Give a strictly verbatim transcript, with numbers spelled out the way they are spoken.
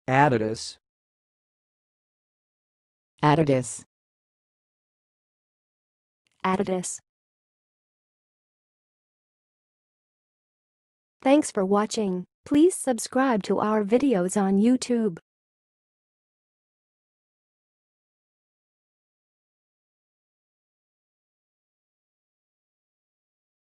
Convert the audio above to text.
Adatis. Adatis. Adatis. Thanks for watching. Please subscribe to our videos on YouTube.